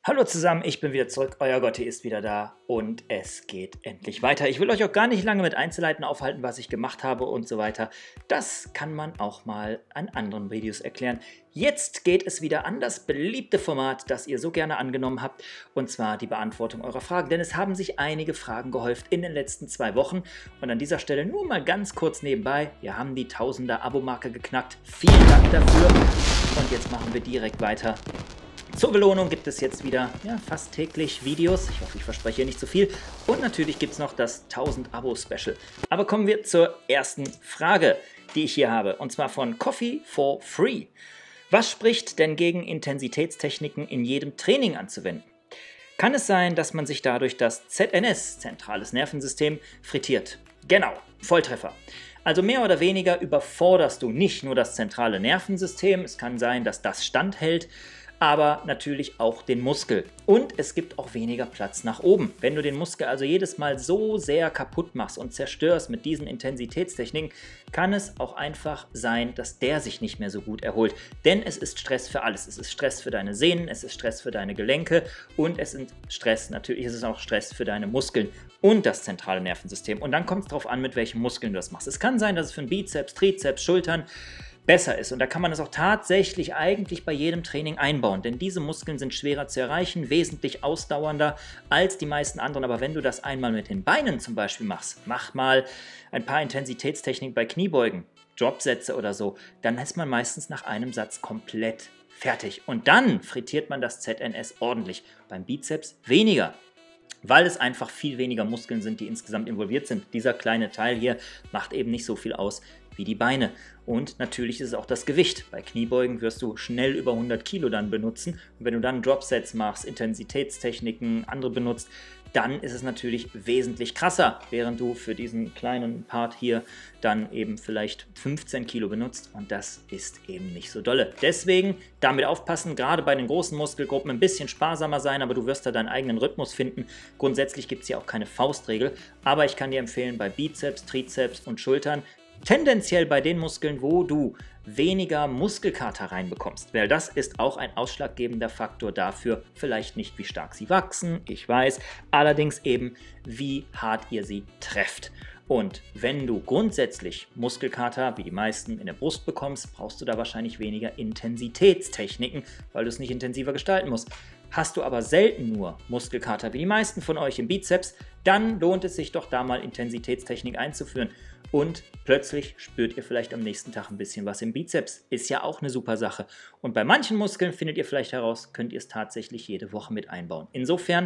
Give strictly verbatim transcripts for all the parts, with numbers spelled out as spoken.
Hallo zusammen, ich bin wieder zurück, euer Gotti ist wieder da und es geht endlich weiter. Ich will euch auch gar nicht lange mit Einzelheiten aufhalten, was ich gemacht habe und so weiter. Das kann man auch mal an anderen Videos erklären. Jetzt geht es wieder an das beliebte Format, das ihr so gerne angenommen habt, und zwar die Beantwortung eurer Fragen. Denn es haben sich einige Fragen gehäuft in den letzten zwei Wochen und an dieser Stelle nur mal ganz kurz nebenbei, wir haben die Tausender-Abo-Marke geknackt. Vielen Dank dafür und jetzt machen wir direkt weiter. Zur Belohnung gibt es jetzt wieder ja, fast täglich Videos. Ich hoffe, ich verspreche hier nicht zu viel. Und natürlich gibt es noch das tausend-Abo-Special. Aber kommen wir zur ersten Frage, die ich hier habe. Und zwar von Coffee for Free. Was spricht denn gegen Intensitätstechniken in jedem Training anzuwenden? Kann es sein, dass man sich dadurch das Z N S, zentrales Nervensystem, frittiert? Genau, Volltreffer. Also mehr oder weniger überforderst du nicht nur das zentrale Nervensystem. Es kann sein, dass das standhält, aber natürlich auch den Muskel. Und es gibt auch weniger Platz nach oben. Wenn du den Muskel also jedes Mal so sehr kaputt machst und zerstörst mit diesen Intensitätstechniken, kann es auch einfach sein, dass der sich nicht mehr so gut erholt. Denn es ist Stress für alles. Es ist Stress für deine Sehnen, es ist Stress für deine Gelenke und es ist Stress, natürlich ist es auch Stress für deine Muskeln und das zentrale Nervensystem. Und dann kommt es darauf an, mit welchen Muskeln du das machst. Es kann sein, dass es für den Bizeps, Trizeps, Schultern besser ist. Und da kann man das auch tatsächlich eigentlich bei jedem Training einbauen, denn diese Muskeln sind schwerer zu erreichen, wesentlich ausdauernder als die meisten anderen. Aber wenn du das einmal mit den Beinen zum Beispiel machst, mach mal ein paar Intensitätstechniken bei Kniebeugen, Dropsätze oder so, dann ist man meistens nach einem Satz komplett fertig. Und dann frittiert man das Z N S ordentlich. Beim Bizeps weniger, weil es einfach viel weniger Muskeln sind, die insgesamt involviert sind. Dieser kleine Teil hier macht eben nicht so viel aus wie die Beine. Und natürlich ist es auch das Gewicht. Bei Kniebeugen wirst du schnell über hundert Kilo dann benutzen. Und wenn du dann Dropsets machst, Intensitätstechniken, andere benutzt, dann ist es natürlich wesentlich krasser, während du für diesen kleinen Part hier dann eben vielleicht fünfzehn Kilo benutzt und das ist eben nicht so dolle. Deswegen damit aufpassen, gerade bei den großen Muskelgruppen ein bisschen sparsamer sein, aber du wirst da deinen eigenen Rhythmus finden. Grundsätzlich gibt es hier auch keine Faustregel, aber ich kann dir empfehlen, bei Bizeps, Trizeps und Schultern, tendenziell bei den Muskeln, wo du weniger Muskelkater reinbekommst, weil das ist auch ein ausschlaggebender Faktor dafür, vielleicht nicht wie stark sie wachsen, ich weiß, allerdings eben wie hart ihr sie trefft. Und wenn du grundsätzlich Muskelkater, wie die meisten, in der Brust bekommst, brauchst du da wahrscheinlich weniger Intensitätstechniken, weil du es nicht intensiver gestalten musst. Hast du aber selten nur Muskelkater, wie die meisten von euch im Bizeps, dann lohnt es sich doch da mal Intensitätstechnik einzuführen. Und plötzlich spürt ihr vielleicht am nächsten Tag ein bisschen was im Bizeps. Ist ja auch eine super Sache. Und bei manchen Muskeln findet ihr vielleicht heraus, könnt ihr es tatsächlich jede Woche mit einbauen. Insofern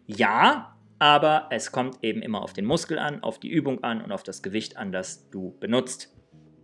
ja, aber es kommt eben immer auf den Muskel an, auf die Übung an und auf das Gewicht an, das du benutzt.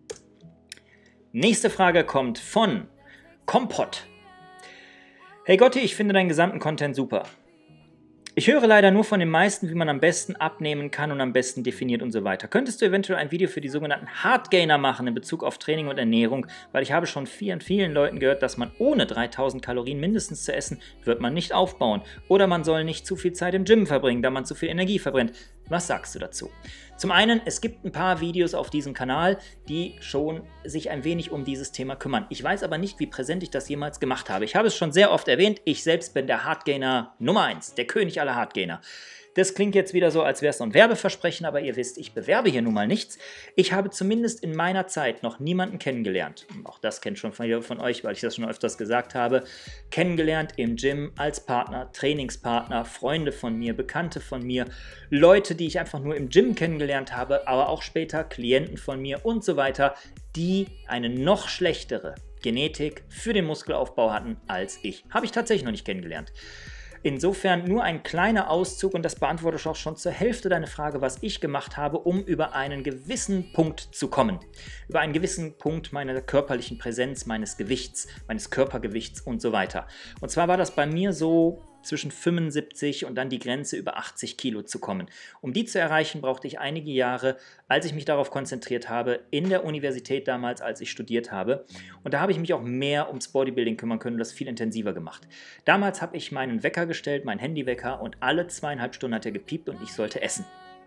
Nächste Frage kommt von Kompott. Hey Gotti, ich finde deinen gesamten Content super. Ich höre leider nur von den meisten, wie man am besten abnehmen kann und am besten definiert und so weiter. Könntest du eventuell ein Video für die sogenannten Hardgainer machen in Bezug auf Training und Ernährung? Weil ich habe schon vielen, vielen Leuten gehört, dass man ohne dreitausend Kalorien mindestens zu essen, wird man nicht aufbauen. Oder man soll nicht zu viel Zeit im Gym verbringen, da man zu viel Energie verbrennt. Was sagst du dazu? Zum einen, es gibt ein paar Videos auf diesem Kanal, die schon sich ein wenig um dieses Thema kümmern. Ich weiß aber nicht, wie präsent ich das jemals gemacht habe. Ich habe es schon sehr oft erwähnt, ich selbst bin der Hardgainer Nummer eins, der König aller Hardgainer. Das klingt jetzt wieder so, als wäre es so ein Werbeversprechen, aber ihr wisst, ich bewerbe hier nun mal nichts. Ich habe zumindest in meiner Zeit noch niemanden kennengelernt, auch das kennt schon von, von euch, weil ich das schon öfters gesagt habe, kennengelernt im Gym als Partner, Trainingspartner, Freunde von mir, Bekannte von mir, Leute, die ich einfach nur im Gym kennengelernt habe, aber auch später Klienten von mir und so weiter, die eine noch schlechtere Genetik für den Muskelaufbau hatten als ich. Habe ich tatsächlich noch nicht kennengelernt. Insofern nur ein kleiner Auszug und das beantwortet auch schon zur Hälfte deine Frage, was ich gemacht habe, um über einen gewissen Punkt zu kommen. Über einen gewissen Punkt meiner körperlichen Präsenz, meines Gewichts, meines Körpergewichts und so weiter. Und zwar war das bei mir so zwischen fünfundsiebzig und dann die Grenze über achtzig Kilo zu kommen. Um die zu erreichen, brauchte ich einige Jahre, als ich mich darauf konzentriert habe, in der Universität damals, als ich studiert habe. Und da habe ich mich auch mehr ums Bodybuilding kümmern können und das viel intensiver gemacht. Damals habe ich meinen Wecker gestellt, meinen Handywecker, und alle zweieinhalb Stunden hat er gepiept und ich sollte essen.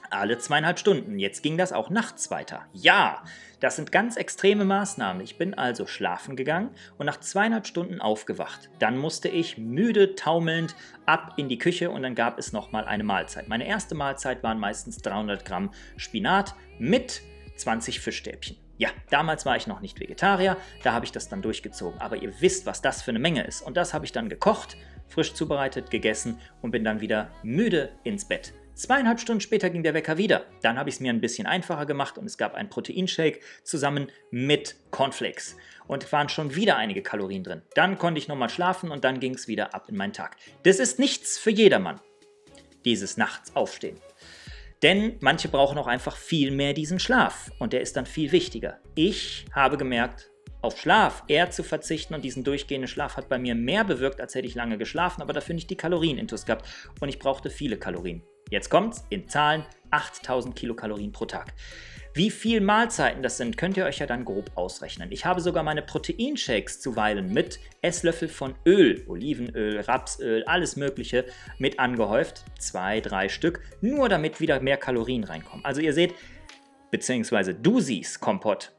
Alle zweieinhalb Stunden. Jetzt ging das auch nachts weiter. Ja, das sind ganz extreme Maßnahmen. Ich bin also schlafen gegangen und nach zweieinhalb Stunden aufgewacht. Dann musste ich müde, taumelnd ab in die Küche und dann gab es nochmal eine Mahlzeit. Meine erste Mahlzeit waren meistens dreihundert Gramm Spinat mit zwanzig Fischstäbchen. Ja, damals war ich noch nicht Vegetarier, da habe ich das dann durchgezogen. Aber ihr wisst, was das für eine Menge ist. Und das habe ich dann gekocht, frisch zubereitet, gegessen und bin dann wieder müde ins Bett. Zweieinhalb Stunden später ging der Wecker wieder. Dann habe ich es mir ein bisschen einfacher gemacht und es gab einen Proteinshake zusammen mit Cornflakes. Und es waren schon wieder einige Kalorien drin. Dann konnte ich nochmal schlafen und dann ging es wieder ab in meinen Tag. Das ist nichts für jedermann, dieses Nachts aufstehen. Denn manche brauchen auch einfach viel mehr diesen Schlaf und der ist dann viel wichtiger. Ich habe gemerkt, auf Schlaf eher zu verzichten und diesen durchgehenden Schlaf hat bei mir mehr bewirkt, als hätte ich lange geschlafen, aber dafür nicht die Kalorien-Intus gehabt und ich brauchte viele Kalorien. Jetzt kommt's, in Zahlen achttausend Kilokalorien pro Tag. Wie viel Mahlzeiten das sind, könnt ihr euch ja dann grob ausrechnen. Ich habe sogar meine Proteinshakes zuweilen mit Esslöffel von Öl, Olivenöl, Rapsöl, alles mögliche mit angehäuft. Zwei, drei Stück, nur damit wieder mehr Kalorien reinkommen. Also ihr seht, beziehungsweise du siehst, Kompott,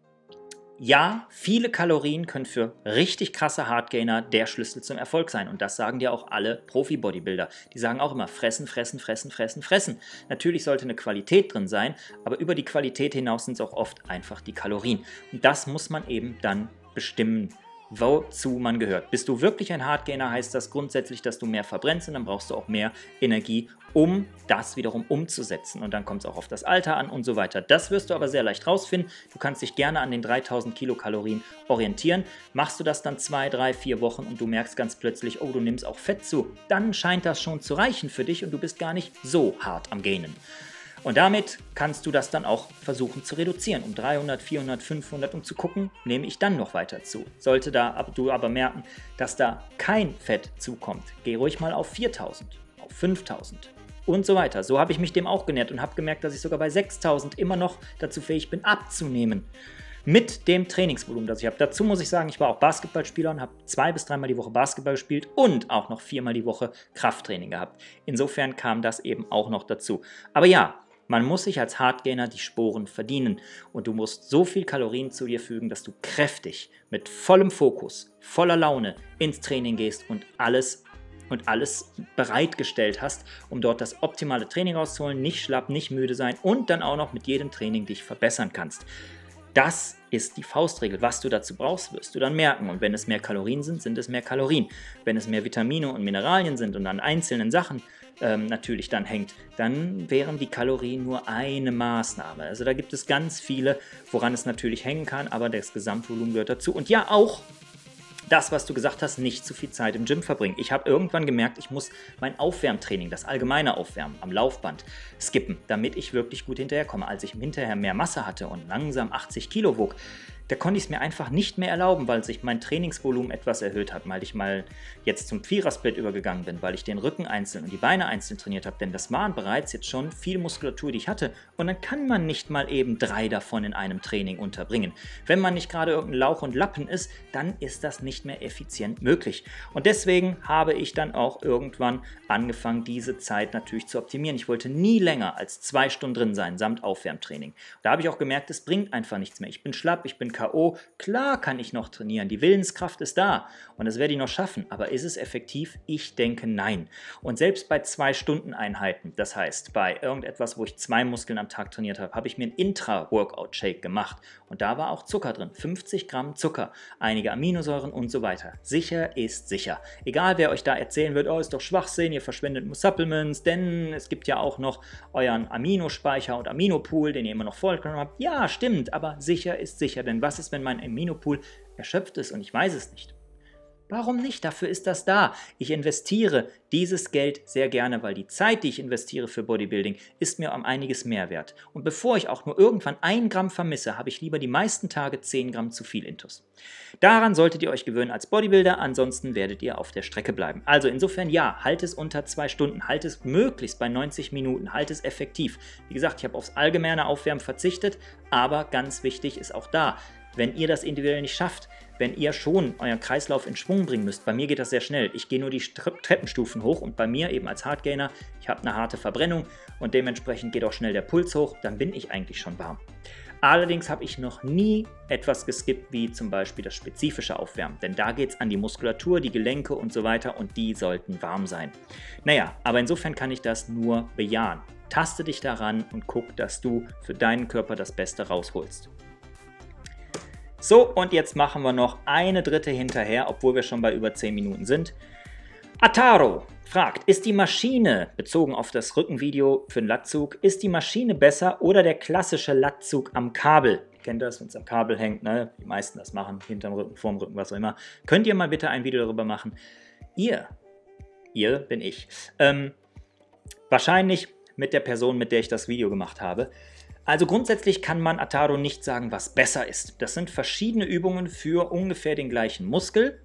ja, viele Kalorien können für richtig krasse Hardgainer der Schlüssel zum Erfolg sein. Und das sagen dir auch alle Profi-Bodybuilder. Die sagen auch immer, fressen, fressen, fressen, fressen, fressen. Natürlich sollte eine Qualität drin sein, aber über die Qualität hinaus sind es auch oft einfach die Kalorien. Und das muss man eben dann bestimmen, wozu man gehört. Bist du wirklich ein Hardgainer, heißt das grundsätzlich, dass du mehr verbrennst und dann brauchst du auch mehr Energie, um das wiederum umzusetzen. Und dann kommt es auch auf das Alter an und so weiter. Das wirst du aber sehr leicht rausfinden. Du kannst dich gerne an den dreitausend Kilokalorien orientieren. Machst du das dann zwei, drei, vier Wochen und du merkst ganz plötzlich, oh, du nimmst auch Fett zu, dann scheint das schon zu reichen für dich und du bist gar nicht so hart am Gainen. Und damit kannst du das dann auch versuchen zu reduzieren, um dreihundert, vierhundert, fünfhundert, um zu gucken, nehme ich dann noch weiter zu. Sollte da du aber merken, dass da kein Fett zukommt, geh ruhig mal auf viertausend, auf fünftausend und so weiter. So habe ich mich dem auch genähert und habe gemerkt, dass ich sogar bei sechstausend immer noch dazu fähig bin, abzunehmen. Mit dem Trainingsvolumen, das ich habe. Dazu muss ich sagen, ich war auch Basketballspieler und habe zwei bis dreimal die Woche Basketball gespielt und auch noch viermal die Woche Krafttraining gehabt. Insofern kam das eben auch noch dazu. Aber ja, man muss sich als Hardgainer die Sporen verdienen und du musst so viel Kalorien zu dir fügen, dass du kräftig, mit vollem Fokus, voller Laune ins Training gehst und alles und alles bereitgestellt hast, um dort das optimale Training rauszuholen, nicht schlapp, nicht müde sein und dann auch noch mit jedem Training dich verbessern kannst. Das ist die Faustregel. Was du dazu brauchst, wirst du dann merken. Und wenn es mehr Kalorien sind, sind es mehr Kalorien. Wenn es mehr Vitamine und Mineralien sind und an einzelnen Sachen ähm, natürlich dann hängt, dann wären die Kalorien nur eine Maßnahme. Also da gibt es ganz viele, woran es natürlich hängen kann, aber das Gesamtvolumen gehört dazu. Und ja, auch das, was du gesagt hast, nicht zu viel Zeit im Gym verbringen. Ich habe irgendwann gemerkt, ich muss mein Aufwärmtraining, das allgemeine Aufwärmen am Laufband, skippen, damit ich wirklich gut hinterherkomme. Als ich hinterher mehr Masse hatte und langsam achtzig Kilo wog, da konnte ich es mir einfach nicht mehr erlauben, weil sich mein Trainingsvolumen etwas erhöht hat, weil ich mal jetzt zum Vierersplit übergegangen bin, weil ich den Rücken einzeln und die Beine einzeln trainiert habe, denn das waren bereits jetzt schon viel Muskulatur, die ich hatte und dann kann man nicht mal eben drei davon in einem Training unterbringen. Wenn man nicht gerade irgendein Lauch und Lappen ist, dann ist das nicht mehr effizient möglich und deswegen habe ich dann auch irgendwann angefangen, diese Zeit natürlich zu optimieren. Ich wollte nie länger als zwei Stunden drin sein, samt Aufwärmtraining. Da habe ich auch gemerkt, es bringt einfach nichts mehr. Ich bin schlapp, ich bin K O, klar kann ich noch trainieren, die Willenskraft ist da und das werde ich noch schaffen, aber ist es effektiv? Ich denke nein. Und selbst bei zwei Stunden Einheiten, das heißt bei irgendetwas, wo ich zwei Muskeln am Tag trainiert habe, habe ich mir einen Intra-Workout-Shake gemacht und da war auch Zucker drin, fünfzig Gramm Zucker, einige Aminosäuren und so weiter. Sicher ist sicher. Egal wer euch da erzählen wird, oh ist doch Schwachsinn, ihr verschwendet nur Supplements, denn es gibt ja auch noch euren Aminospeicher und Aminopool, den ihr immer noch voll habt. Ja, stimmt, aber sicher ist sicher, denn was ist, wenn mein Aminopool erschöpft ist und ich weiß es nicht? Warum nicht? Dafür ist das da. Ich investiere dieses Geld sehr gerne, weil die Zeit, die ich investiere für Bodybuilding, ist mir um einiges mehr wert. Und bevor ich auch nur irgendwann ein Gramm vermisse, habe ich lieber die meisten Tage zehn Gramm zu viel Intus. Daran solltet ihr euch gewöhnen als Bodybuilder, ansonsten werdet ihr auf der Strecke bleiben. Also insofern ja, halt es unter zwei Stunden, halt es möglichst bei neunzig Minuten, halt es effektiv. Wie gesagt, ich habe aufs allgemeine Aufwärmen verzichtet, aber ganz wichtig ist auch da, wenn ihr das individuell nicht schafft, wenn ihr schon euren Kreislauf in Schwung bringen müsst. Bei mir geht das sehr schnell. Ich gehe nur die Treppenstufen hoch und bei mir eben als Hardgainer, ich habe eine harte Verbrennung und dementsprechend geht auch schnell der Puls hoch, dann bin ich eigentlich schon warm. Allerdings habe ich noch nie etwas geskippt, wie zum Beispiel das spezifische Aufwärmen, denn da geht es an die Muskulatur, die Gelenke und so weiter und die sollten warm sein. Naja, aber insofern kann ich das nur bejahen. Taste dich daran und guck, dass du für deinen Körper das Beste rausholst. So, und jetzt machen wir noch eine dritte hinterher, obwohl wir schon bei über zehn Minuten sind. Ataro fragt, ist die Maschine, bezogen auf das Rückenvideo für den Latzug, ist die Maschine besser oder der klassische Latzug am Kabel? Kennt ihr das, wenn es am Kabel hängt, ne? Die meisten das machen, hinterm Rücken, vorm Rücken, was auch immer. Könnt ihr mal bitte ein Video darüber machen? Ihr, ihr bin ich, ähm, wahrscheinlich mit der Person, mit der ich das Video gemacht habe. Also grundsätzlich kann man Ataro nicht sagen, was besser ist. Das sind verschiedene Übungen für ungefähr den gleichen Muskel.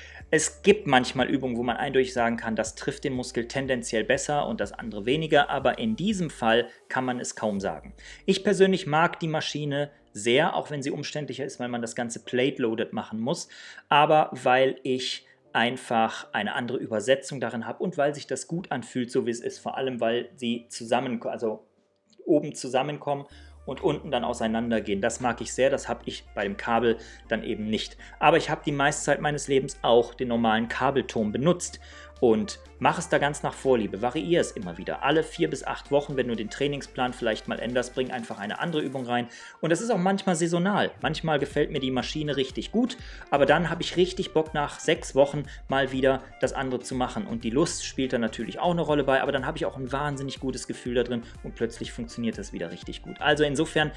Es gibt manchmal Übungen, wo man eindeutig sagen kann, das trifft den Muskel tendenziell besser und das andere weniger, aber in diesem Fall kann man es kaum sagen. Ich persönlich mag die Maschine sehr, auch wenn sie umständlicher ist, weil man das Ganze plate-loaded machen muss, aber weil ich einfach eine andere Übersetzung darin habe und weil sich das gut anfühlt, so wie es ist, vor allem weil sie zusammen, also oben zusammenkommen und unten dann auseinandergehen. Das mag ich sehr, das habe ich bei dem Kabel dann eben nicht. Aber ich habe die meiste Zeit meines Lebens auch den normalen Kabelton benutzt und mach es da ganz nach Vorliebe, variiere es immer wieder. Alle vier bis acht Wochen, wenn du den Trainingsplan vielleicht mal änderst, bring einfach eine andere Übung rein. Und das ist auch manchmal saisonal. Manchmal gefällt mir die Maschine richtig gut, aber dann habe ich richtig Bock, nach sechs Wochen mal wieder das andere zu machen. Und die Lust spielt da natürlich auch eine Rolle bei, aber dann habe ich auch ein wahnsinnig gutes Gefühl da drin und plötzlich funktioniert das wieder richtig gut. Also insofern,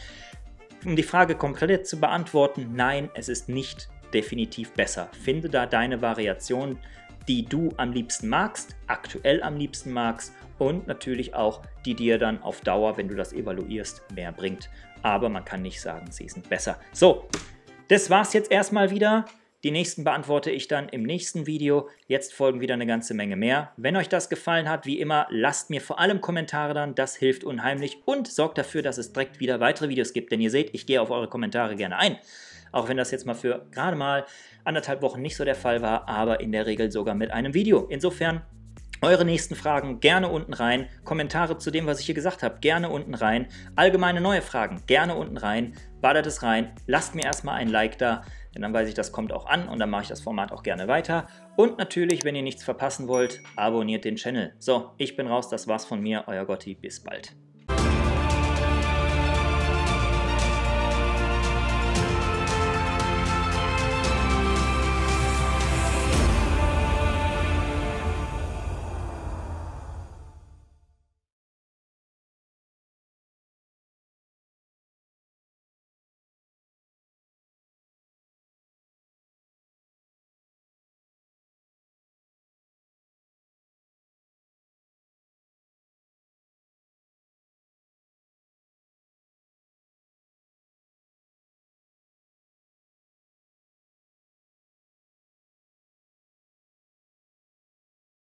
um die Frage komplett zu beantworten, nein, es ist nicht definitiv besser. Finde da deine Variation, die du am liebsten magst, aktuell am liebsten magst und natürlich auch, die dir dann auf Dauer, wenn du das evaluierst, mehr bringt. Aber man kann nicht sagen, sie sind besser. So, das war's jetzt erstmal wieder. Die nächsten beantworte ich dann im nächsten Video. Jetzt folgen wieder eine ganze Menge mehr. Wenn euch das gefallen hat, wie immer, lasst mir vor allem Kommentare dann, das hilft unheimlich und sorgt dafür, dass es direkt wieder weitere Videos gibt, denn ihr seht, ich gehe auf eure Kommentare gerne ein. Auch wenn das jetzt mal für gerade mal anderthalb Wochen nicht so der Fall war, aber in der Regel sogar mit einem Video. Insofern, eure nächsten Fragen gerne unten rein, Kommentare zu dem, was ich hier gesagt habe, gerne unten rein, allgemeine neue Fragen gerne unten rein, ballert es rein, lasst mir erstmal ein Like da, denn dann weiß ich, das kommt auch an und dann mache ich das Format auch gerne weiter. Und natürlich, wenn ihr nichts verpassen wollt, abonniert den Channel. So, ich bin raus, das war's von mir, euer Gotti, bis bald.